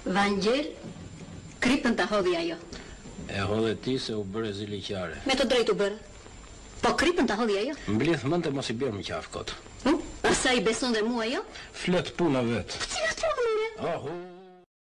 Vangjel, kripën ta hodhi ajo. E hodhe ti se u bërë ziliqare. Me të drejtë u bërë. Po kripën ta hodhi ajo. Mblidh mend të mos i bjerë më qafë kot. Asa i beson dhe mua jo? Flet puna vet. Cilat punë? Ahu.